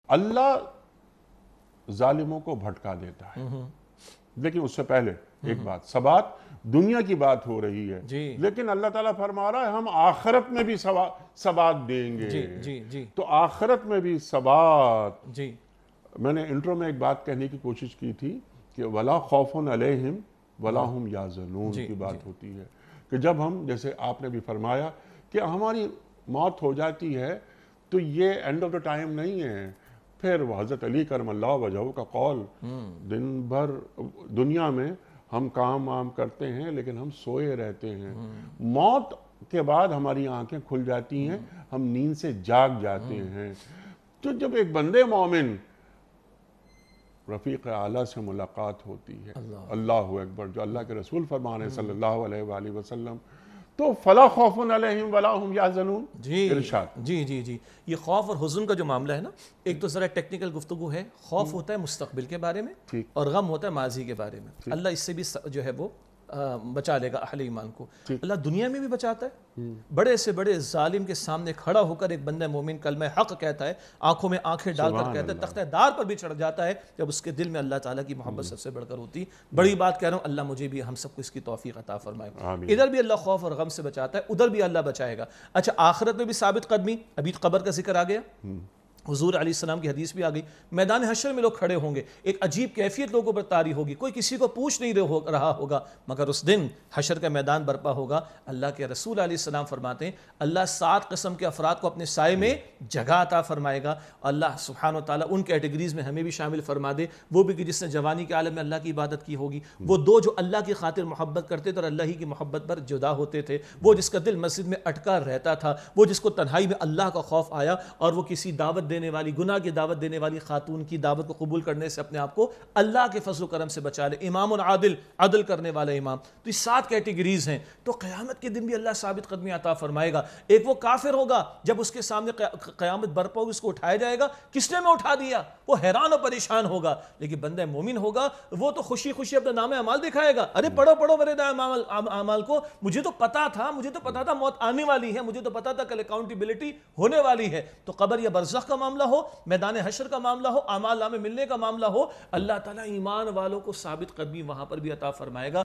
اللہ ظالموں کو بھٹکا دیتا ہے، لیکن اس سے پہلے ایک بات، ثبات دنیا کی بات ہو رہی ہے، لیکن اللہ تعالیٰ فرما رہا ہے ہم آخرت میں بھی ثبات دیں گے، تو آخرت میں بھی ثبات۔ میں نے انٹرو میں ایک بات کہنے کی کوشش کی تھی کہ وَلَا خَوْفٌ عَلَيْهِمْ وَلَا هُمْ يَحْزَنُونَ کی بات ہوتی ہے، کہ جب ہم، جیسے آپ نے بھی فرمایا کہ ہماری موت ہو جاتی ہے تو یہ اینڈ آف دا ٹائم نہیں ہے۔ پھر وہ حضرت علی کرم اللہ وجہہ کا قول، دن بھر دنیا میں ہم کام وام کرتے ہیں لیکن ہم سوئے رہتے ہیں، موت کے بعد ہماری آنکھیں کھل جاتی ہیں، ہم نیند سے جاگ جاتے ہیں۔ تو جب ایک بندے مومن رفیق اعلیٰ سے ملاقات ہوتی ہے، اللہ اکبر، جو اللہ کے رسول فرمان ہے صلی اللہ علیہ وآلہ وسلم، تو فلا خوف علیہم ولا ہم یحزنون، ارشاد۔ جی یہ خوف اور حزن کا جو معاملہ ہے نا، ایک تو ذرا ٹیکنیکل گفتگو ہے۔ خوف ہوتا ہے مستقبل کے بارے میں اور غم ہوتا ہے ماضی کے بارے میں۔ اللہ اس سے بھی جو ہے وہ بچا لے گا اہل ایمان کو۔ اللہ دنیا میں بھی بچاتا ہے، بڑے سے بڑے ظالم کے سامنے کھڑا ہو کر ایک بندہ مومن کلمہ حق کہتا ہے، آنکھوں میں آنکھیں ڈال کر کہتا ہے، تختہ دار پر بھی چڑھ جاتا ہے جب اس کے دل میں اللہ تعالیٰ کی محبت سب سے بڑھ کر ہوتی۔ بڑی بات کہہ رہا ہوں، اللہ مجھے بھی ہم سب کو اس کی توفیق عطا فرمائے۔ ادھر بھی اللہ خوف اور غم سے بچاتا ہے، ادھر بھی اللہ بچائے گا۔ اچھا، آخرت میں بھی ثابت قدمی، ابھی قبر کا ذکر آ گیا، حضور علیہ السلام کی حدیث بھی آ گئی، میدان حشر میں لوگ کھڑے ہوں گے، ایک عجیب کیفیت لوگوں پر طاری ہوگی، کوئی کسی کو پوچھ نہیں رہا ہوگا، مگر اس دن حشر کا میدان برپا ہوگا۔ اللہ کے رسول علیہ السلام فرماتے ہیں اللہ 7 قسم کے افراد کو اپنے سائے میں جگہ عطا فرمائے گا۔ اللہ سبحانہ وتعالیٰ ان کیٹیگریز میں ہمیں بھی شامل فرما دے، وہ بھی کہ جس نے جوانی کے عالم میں اللہ کی عبادت کی ہوگی، وہ 2 جو اللہ کی خاطر محبت کرتے تھے اور اللہ ہی کی محبت پر جدا ہوتے تھے، وہ جس کا دل مسجد میں اٹکا رہتا تھا، وہ جس کو تنہائی میں اللہ کا خوف آیا اور وہ کسی دعوت دینے والی، گناہ کی دعوت دینے والی خاتون کی دعوت کو قبول کرنے سے اپنے آپ کو اللہ کے فضل و کرم سے بچا لے، امام عادل، عدل کرنے والا امام۔ تو یہ 7 کیٹیگریز ہیں۔ تو قیامت کے دن بھی اللہ ثابت قدمی عطا فرمائے گا۔ ایک وہ کافر ہوگا جب اس کے سامنے قیامت برپا ہوگی، اس کو اٹھایا جائے گا، کس نے میں اٹھا دیا، وہ حیران و پریشان ہوگا۔ لیکن بندہ مومن ہوگا وہ تو خوشی خوشی اپنا نام اعمال دکھائے گا، ارے پڑھو میرے نام اعمال کو، مجھے تو پتا تھا موت آنے والی ہے، مجھے تو پتا تھا کل اکاؤنٹیبلٹی ہونے والی ہے۔ تو قبر یا برزخ کا معاملہ ہو، میدان حشر کا معاملہ ہو، اعمال نامے ملنے کا معاملہ ہو، اللہ تعالیٰ ایمان والوں کو ثابت قدمی وہاں پر بھی عطا فرمائے گا۔